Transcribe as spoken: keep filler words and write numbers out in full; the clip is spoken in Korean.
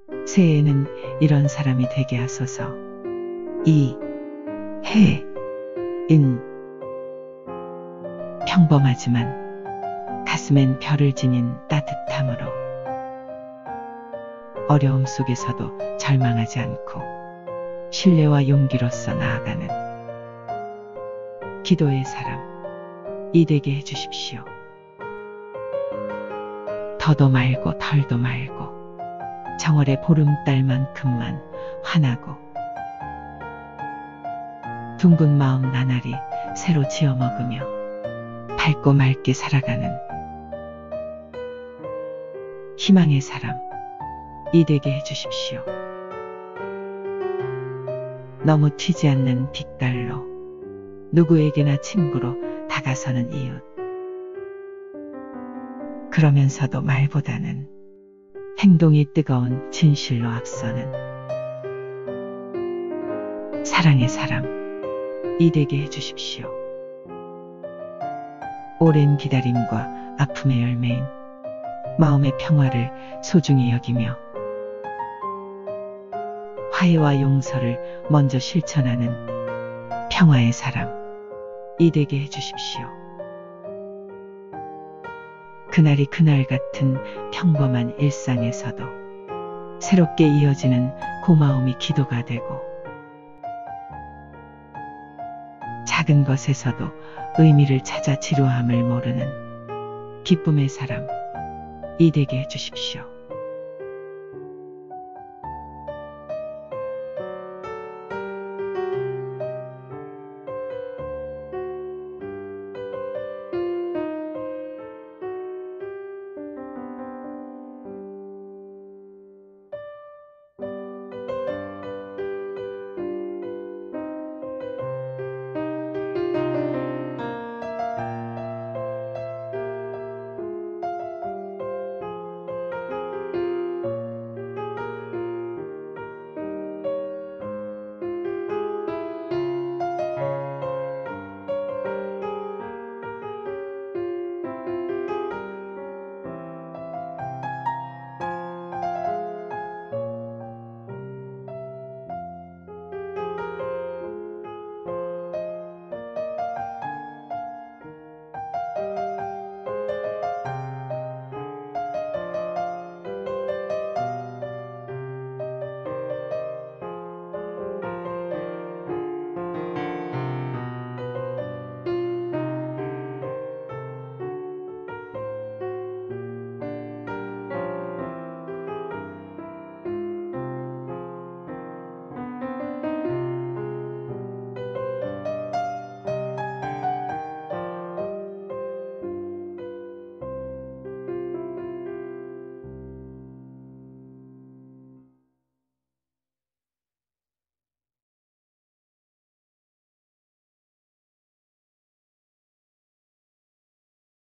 새해에는 이런 사람이 되게 하소서. 이, 해, 은. 평범하지만 가슴엔 별을 지닌 따뜻함으로 어려움 속에서도 절망하지 않고 신뢰와 용기로서 나아가는 기도의 사람 이 되게 해주십시오. 더도 말고 덜도 말고 정월의 보름달만큼만 환하고 둥근 마음 나날이 새로 지어 먹으며 밝고 맑게 살아가는 희망의 사람 이 되게 해주십시오. 너무 튀지 않는 빛깔로 누구에게나 친구로 다가서는 이웃. 그러면서도 말보다는 행동이 뜨거운 진실로 앞서는 사랑의 사람 이 되게 해주십시오. 오랜 기다림과 아픔의 열매인 마음의 평화를 소중히 여기며 화해와 용서를 먼저 실천하는 평화의 사람 이 되게 해주십시오. 그날이 그날 같은 평범한 일상에서도 새롭게 이어지는 고마움이 기도가 되고 작은 것에서도 의미를 찾아 지루함을 모르는 기쁨의 사람 이 되게 해주십시오.